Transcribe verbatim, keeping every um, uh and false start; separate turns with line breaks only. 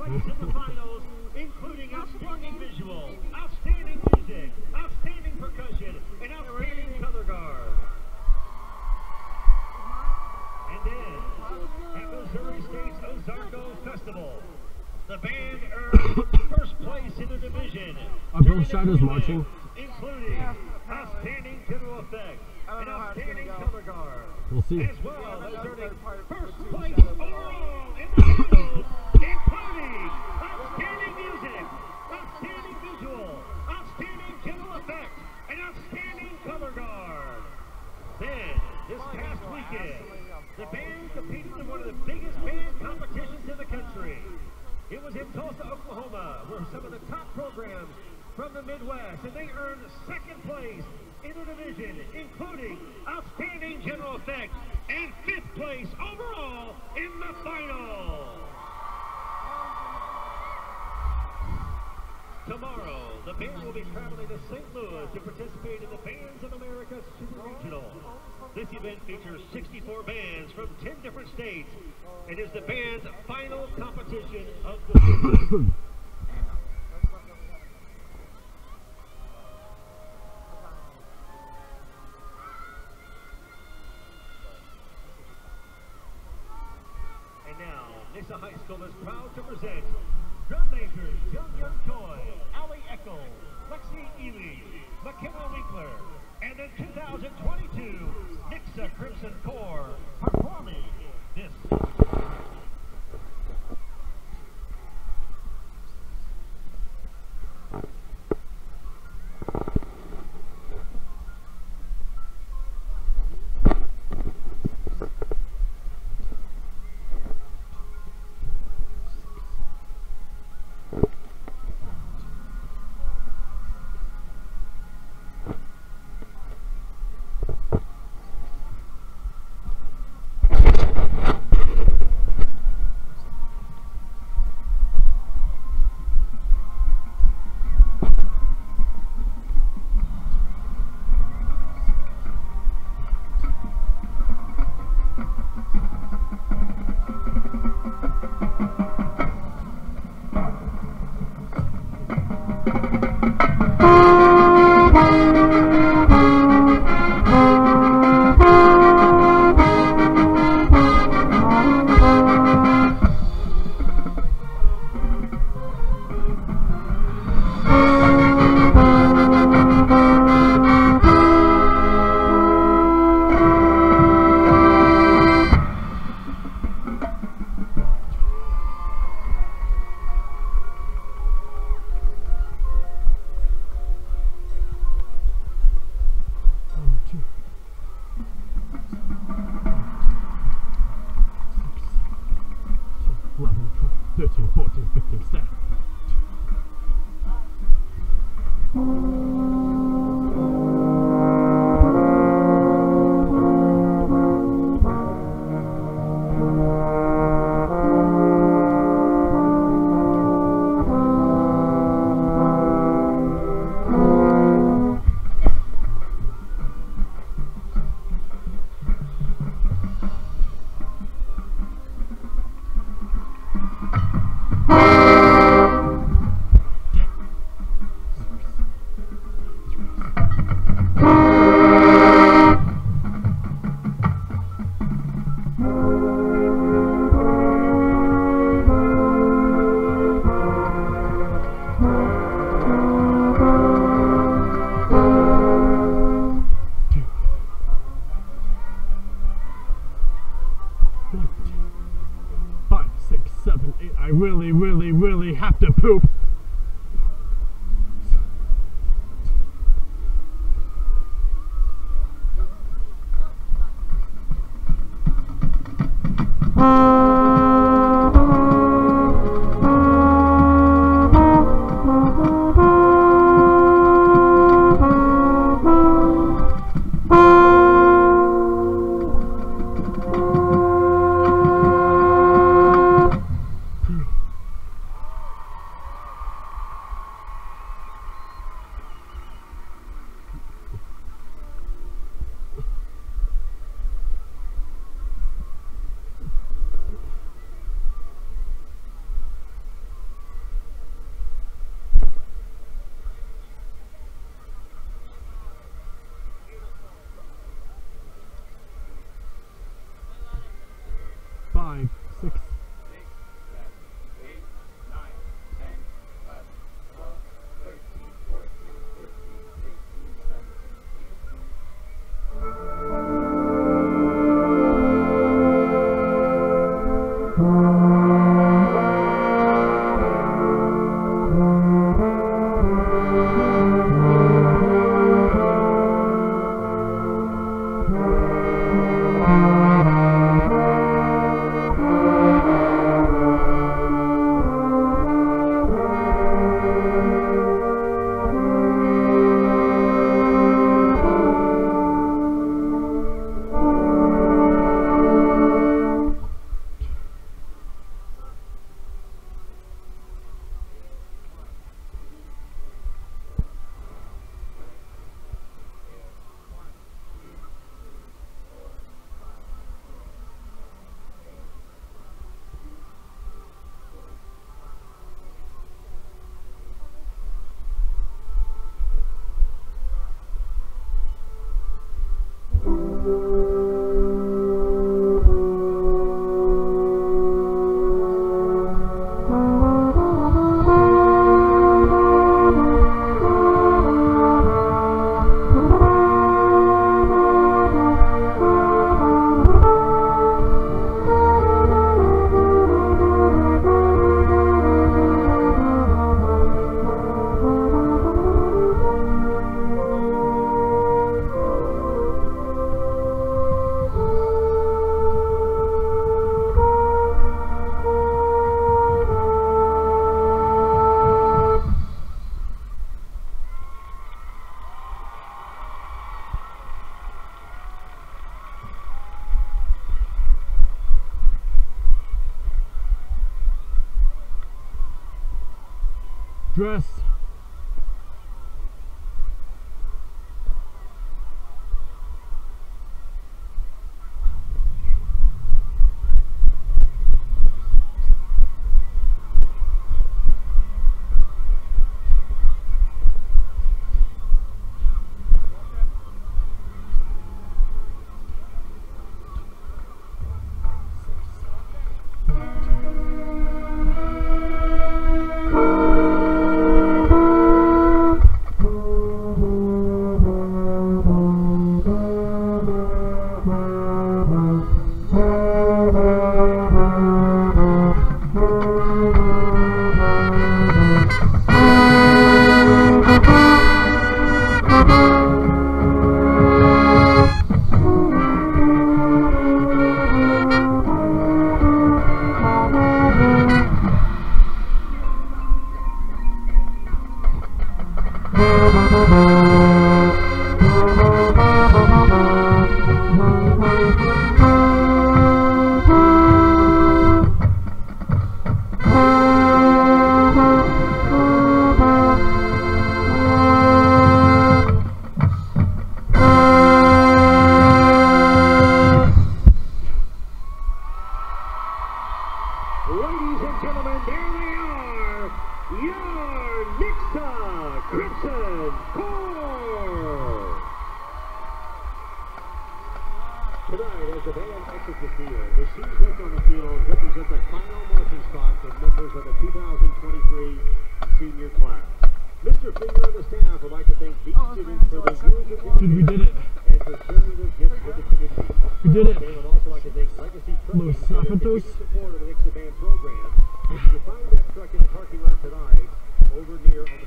place in the finals, including outstanding visual, outstanding music, outstanding percussion, and outstanding color guard. And then, at Missouri State's Ozarko Festival, the band earned first place in the division.
Are both shadows marching?
Including yeah. outstanding general effects and outstanding color guard.
We'll see.
As well as earning first place overall in the finals, including outstanding music, outstanding visual, outstanding general effects, and outstanding color guard. Then, this past weekend, the band competed in one of the biggest band competitions in the country. It was in Tulsa, Oklahoma, where some of the top programs from the Midwest, and they earned second place in the division, including outstanding general effects and fifth place overall in the final. Tomorrow, the band will be traveling to Saint Louis to participate in the Bands of America Super Regional. This event features sixty-four bands from ten different states and is the band's final competition of the season. And now, Nixa High School is proud to present drum makers Young Young Toy, Ali Eckel, Lexi Ely, McKenna Winkler, and the two thousand twenty-two Nixa Crimson Corps performing this.
thirteen, fourteen, fifteen, staff. Five, six, seven, eight. I really, really, really have to poop. five, six. Dress.
Ladies and gentlemen, there they are, your Nixa Crimson Corps. Tonight, as the band exits the field, the scenes left on the field represent the final marching stock of members of the two thousand twenty-three senior class. Mister Finger and the staff would like to thank these students for their years of work
Dude, we did it.
and for sharing their gifts with the community.
We did it.
They would also like to thank Legacy Trucking
Los
for their
Zapatos.
continued support of the Nixa Band program. If you find that truck in the parking lot tonight, over near on the